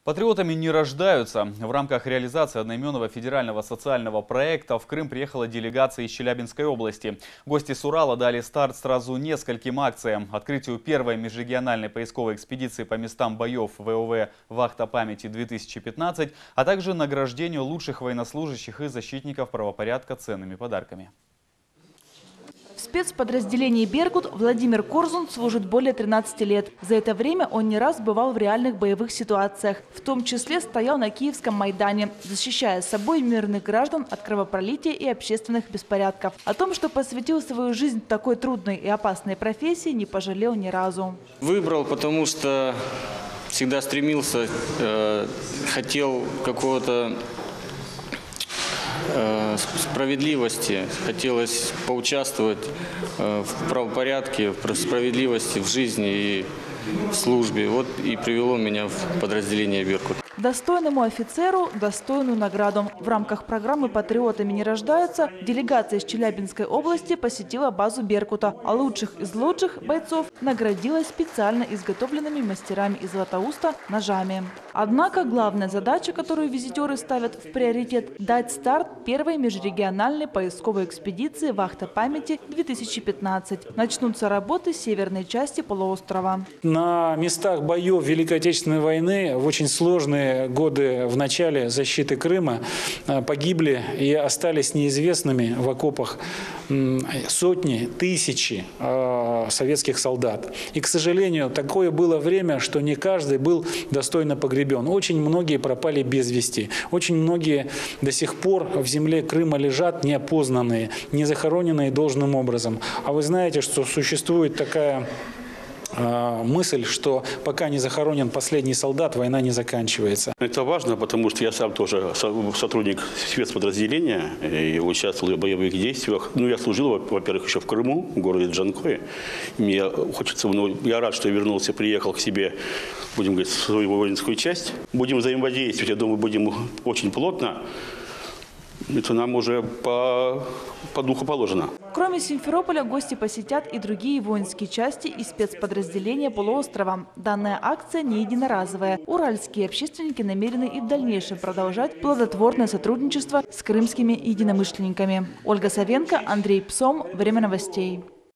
Патриотами не рождаются. В рамках реализации одноименного федерального социального проекта в Крым приехала делегация из Челябинской области. Гости с Урала дали старт сразу нескольким акциям. Открытию первой межрегиональной поисковой экспедиции по местам боев ВОВ «Вахта памяти-2015», а также награждению лучших военнослужащих и защитников правопорядка ценными подарками. В спецподразделении «Беркут» Владимир Корзун служит более 13 лет. За это время он не раз бывал в реальных боевых ситуациях. В том числе стоял на Киевском Майдане, защищая собой мирных граждан от кровопролития и общественных беспорядков. О том, что посвятил свою жизнь такой трудной и опасной профессии, не пожалел ни разу. Выбрал, потому что всегда стремился, хотел какого-то справедливости, хотелось поучаствовать в правопорядке, в справедливости в жизни и в службе. Вот и привело меня в подразделение «Беркут». Достойному офицеру достойную награду. В рамках программы «Патриотами не рождаются» делегация из Челябинской области посетила базу «Беркута», а лучших из лучших бойцов наградила специально изготовленными мастерами из Златоуста ножами. Однако главная задача, которую визитеры ставят в приоритет – дать старт первой межрегиональной поисковой экспедиции «Вахта памяти-2015». Начнутся работы с северной части полуострова. На местах боев Великой Отечественной войны в очень сложные годы в начале защиты Крыма погибли и остались неизвестными в окопах сотни, тысячи советских солдат. И, к сожалению, такое было время, что не каждый был достойно погребен. Очень многие пропали без вести. Очень многие до сих пор в земле Крыма лежат неопознанные, не захороненные должным образом. А вы знаете, что существует такая мысль, что пока не захоронен последний солдат, война не заканчивается. Это важно, потому что я сам тоже сотрудник спецподразделения и участвовал в боевых действиях. Я служил, во-первых, еще в Крыму, в городе Джанкое. Мне хочется, я рад, что я вернулся, приехал к себе, будем говорить, в свою воинскую часть. Будем взаимодействовать, я думаю, будем очень плотно. Это нам уже по духу положено. Кроме Симферополя, гости посетят и другие воинские части и спецподразделения полуострова. Данная акция не единоразовая. Уральские общественники намерены и в дальнейшем продолжать плодотворное сотрудничество с крымскими единомышленниками. Ольга Савенко, Андрей Псом. Время новостей.